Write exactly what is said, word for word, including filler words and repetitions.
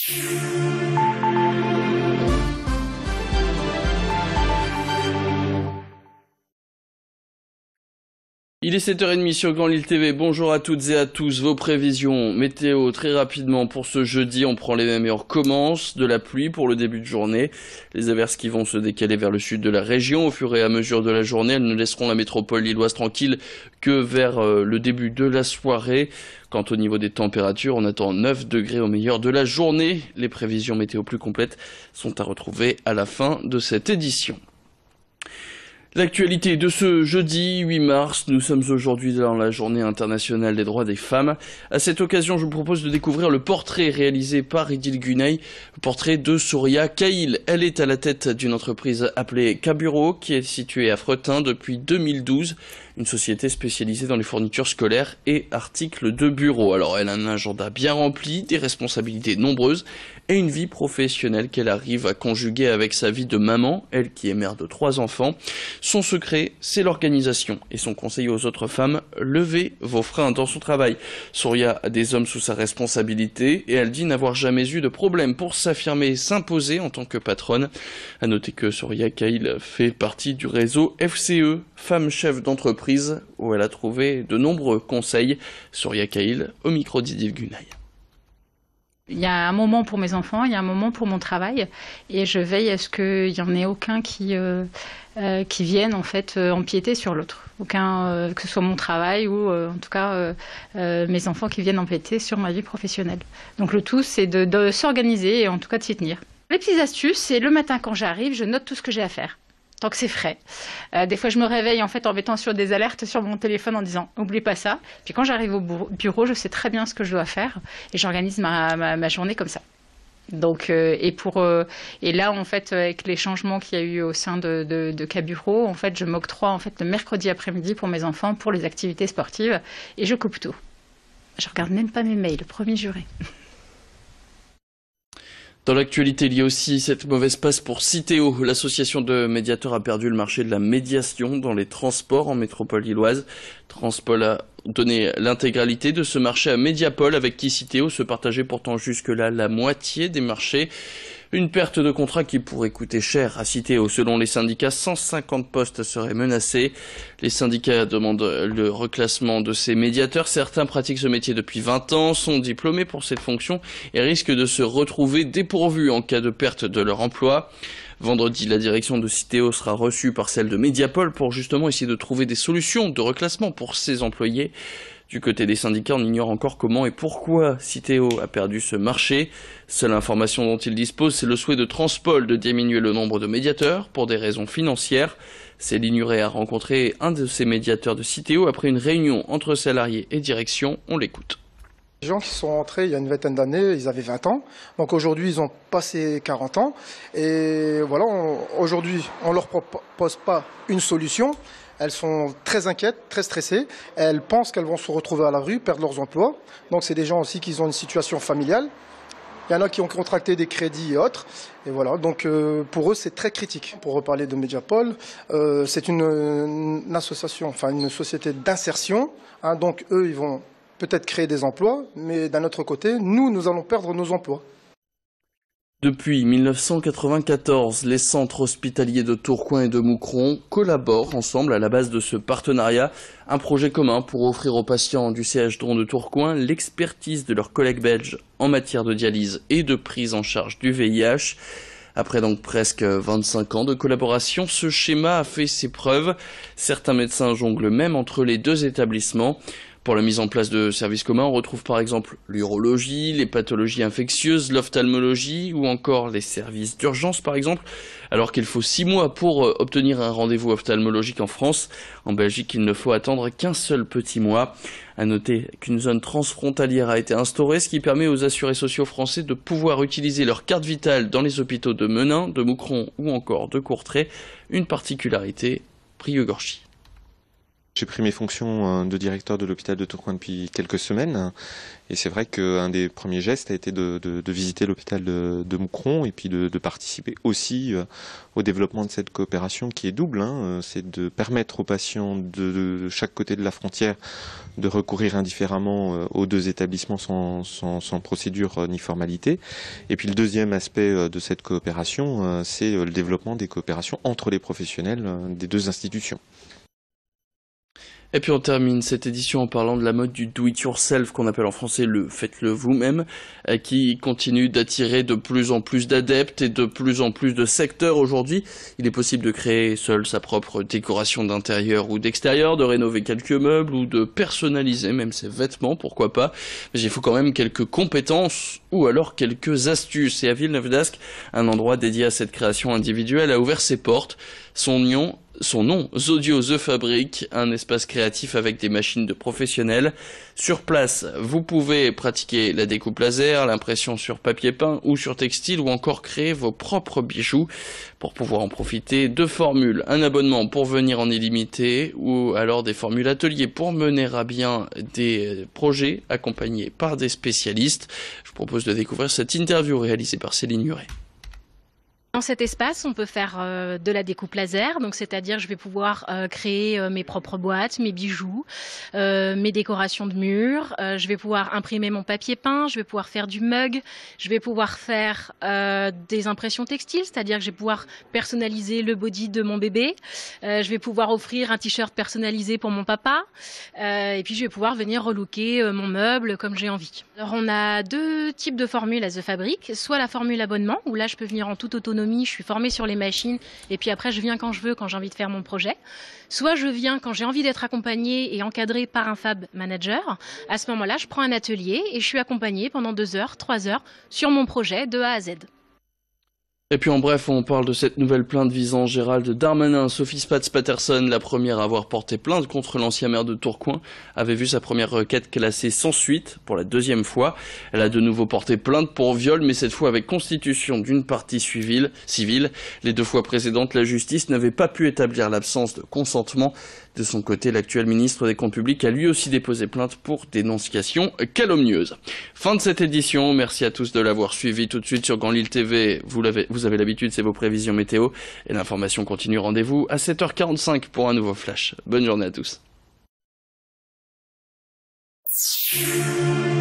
Il est sept heures trente sur Grand Lille T V, bonjour à toutes et à tous, vos prévisions météo très rapidement pour ce jeudi, on prend les mêmes et on recommence, de la pluie pour le début de journée, les averses qui vont se décaler vers le sud de la région au fur et à mesure de la journée, elles ne laisseront la métropole lilloise tranquille que vers euh, le début de la soirée. Quant au niveau des températures, on attend neuf degrés au meilleur de la journée, les prévisions météo plus complètes sont à retrouver à la fin de cette édition. L'actualité de ce jeudi huit mars, nous sommes aujourd'hui dans la journée internationale des droits des femmes. À cette occasion, je vous propose de découvrir le portrait réalisé par Idil Gunay, le portrait de Souria Kahil. Elle est à la tête d'une entreprise appelée Kaburo, qui est située à Fretin depuis deux mille douze, une société spécialisée dans les fournitures scolaires et articles de bureau. Alors elle a un agenda bien rempli, des responsabilités nombreuses et une vie professionnelle qu'elle arrive à conjuguer avec sa vie de maman, elle qui est mère de trois enfants. Son secret, c'est l'organisation et son conseil aux autres femmes, levez vos freins dans son travail. Souria a des hommes sous sa responsabilité et elle dit n'avoir jamais eu de problème pour s'affirmer et s'imposer en tant que patronne. À noter que Souria Kahil fait partie du réseau F C E, Femmes Chefs d'entreprise, où elle a trouvé de nombreux conseils. Souria Kahil au micro d'Idil Gunay. Il y a un moment pour mes enfants, il y a un moment pour mon travail, et je veille à ce qu'il n'y en ait aucun qui, euh, euh, qui vienne en fait euh, empiéter sur l'autre. Aucun, euh, que ce soit mon travail ou euh, en tout cas euh, euh, mes enfants qui viennent empiéter sur ma vie professionnelle. Donc le tout, c'est de, de s'organiser et en tout cas de s'y tenir. Les petites astuces, c'est le matin quand j'arrive, je note tout ce que j'ai à faire. Tant que c'est frais. Euh, des fois, je me réveille en fait en mettant sur des alertes sur mon téléphone en disant « Oublie pas ça ». Puis quand j'arrive au bureau, je sais très bien ce que je dois faire et j'organise ma, ma, ma journée comme ça. Donc, euh, et, pour, euh, et là, en fait, avec les changements qu'il y a eu au sein de, de, de Kaburo, en fait, je m'octroie en fait, le mercredi après-midi pour mes enfants, pour les activités sportives et je coupe tout. Je regarde même pas mes mails, premier juré. Dans l'actualité, il y a aussi cette mauvaise passe pour Citeo. L'association de médiateurs a perdu le marché de la médiation dans les transports en métropole lilloise. Transpol a donné l'intégralité de ce marché à Mediapol, avec qui Citeo se partageait pourtant jusque-là la moitié des marchés. Une perte de contrat qui pourrait coûter cher à Citeo. Selon les syndicats, cent cinquante postes seraient menacés. Les syndicats demandent le reclassement de ces médiateurs. Certains pratiquent ce métier depuis vingt ans, sont diplômés pour cette fonction et risquent de se retrouver dépourvus en cas de perte de leur emploi. Vendredi, la direction de Citeo sera reçue par celle de Mediapol pour justement essayer de trouver des solutions de reclassement pour ses employés. Du côté des syndicats, on ignore encore comment et pourquoi Citeo a perdu ce marché. Seule information dont il dispose, c'est le souhait de Transpol de diminuer le nombre de médiateurs pour des raisons financières. Céline Huret a rencontré un de ces médiateurs de Citeo après une réunion entre salariés et direction. On l'écoute. Les gens qui sont entrés il y a une vingtaine d'années, ils avaient vingt ans. Donc aujourd'hui, ils ont passé quarante ans. Et voilà, aujourd'hui, on ne leur propose pas une solution. Elles sont très inquiètes, très stressées. Elles pensent qu'elles vont se retrouver à la rue, perdre leurs emplois. Donc c'est des gens aussi qui ont une situation familiale. Il y en a qui ont contracté des crédits et autres. Et voilà, donc euh, pour eux, c'est très critique. Pour reparler de Mediapol, euh, c'est une, une association, enfin une société d'insertion. Hein, donc eux, ils vont peut-être créer des emplois, mais d'un autre côté, nous, nous allons perdre nos emplois. Depuis mille neuf cent quatre-vingt-quatorze, les centres hospitaliers de Tourcoing et de Moucron collaborent ensemble à la base de ce partenariat, un projet commun pour offrir aux patients du C H Dron de Tourcoing l'expertise de leurs collègues belges en matière de dialyse et de prise en charge du V I H. Après donc presque vingt-cinq ans de collaboration, ce schéma a fait ses preuves. Certains médecins jonglent même entre les deux établissements. Pour la mise en place de services communs, on retrouve par exemple l'urologie, les pathologies infectieuses, l'ophtalmologie ou encore les services d'urgence par exemple. Alors qu'il faut six mois pour obtenir un rendez-vous ophtalmologique en France, en Belgique il ne faut attendre qu'un seul petit mois. À noter qu'une zone transfrontalière a été instaurée, ce qui permet aux assurés sociaux français de pouvoir utiliser leur carte vitale dans les hôpitaux de Menin, de Moucron ou encore de Courtrai. Une particularité, Brieuc-Gorchy. J'ai pris mes fonctions de directeur de l'hôpital de Tourcoing depuis quelques semaines et c'est vrai qu'un des premiers gestes a été de, de, de visiter l'hôpital de, de Moucron et puis de, de participer aussi au développement de cette coopération qui est double. Hein. C'est de permettre aux patients de, de chaque côté de la frontière de recourir indifféremment aux deux établissements sans, sans, sans procédure ni formalité. Et puis le deuxième aspect de cette coopération, c'est le développement des coopérations entre les professionnels des deux institutions. Et puis on termine cette édition en parlant de la mode du do-it-yourself, qu'on appelle en français le faites-le vous-même, qui continue d'attirer de plus en plus d'adeptes et de plus en plus de secteurs aujourd'hui. Il est possible de créer seul sa propre décoration d'intérieur ou d'extérieur, de rénover quelques meubles ou de personnaliser même ses vêtements, pourquoi pas. Mais il faut quand même quelques compétences ou alors quelques astuces. Et à Villeneuve-d'Ascq, un endroit dédié à cette création individuelle a ouvert ses portes. Son nom Son nom, Zodio The Fabric, un espace créatif avec des machines de professionnels. Sur place, vous pouvez pratiquer la découpe laser, l'impression sur papier peint ou sur textile ou encore créer vos propres bijoux. Pour pouvoir en profiter, deux formules, un abonnement pour venir en illimité ou alors des formules ateliers pour mener à bien des projets accompagnés par des spécialistes. Je vous propose de découvrir cette interview réalisée par Céline Nuret. Dans cet espace, on peut faire euh, de la découpe laser, donc c'est-à-dire je vais pouvoir euh, créer euh, mes propres boîtes, mes bijoux, euh, mes décorations de murs, euh, je vais pouvoir imprimer mon papier peint, je vais pouvoir faire du mug, je vais pouvoir faire euh, des impressions textiles, c'est-à-dire que je vais pouvoir personnaliser le body de mon bébé, euh, je vais pouvoir offrir un t-shirt personnalisé pour mon papa, euh, et puis je vais pouvoir venir relooker euh, mon meuble comme j'ai envie. Alors on a deux types de formules à The Fabric, soit la formule abonnement, où là je peux venir en toute autonomie, je suis formée sur les machines et puis après je viens quand je veux, quand j'ai envie de faire mon projet. Soit je viens quand j'ai envie d'être accompagnée et encadrée par un fab manager. À ce moment-là, je prends un atelier et je suis accompagnée pendant deux heures, trois heures sur mon projet de A à Z. Et puis en bref, on parle de cette nouvelle plainte visant Gérald Darmanin. Sophie Spatz-Patterson, la première à avoir porté plainte contre l'ancien maire de Tourcoing, avait vu sa première requête classée sans suite pour la deuxième fois. Elle a de nouveau porté plainte pour viol, mais cette fois avec constitution d'une partie civile. civile. Les deux fois précédentes, la justice n'avait pas pu établir l'absence de consentement. De son côté, l'actuel ministre des Comptes publics a lui aussi déposé plainte pour dénonciation calomnieuse. Fin de cette édition. Merci à tous de l'avoir suivi. Tout de suite sur Grand Lille T V, vous l'avez, vous avez l'habitude, c'est vos prévisions météo. Et l'information continue. Rendez-vous à sept heures quarante-cinq pour un nouveau flash. Bonne journée à tous.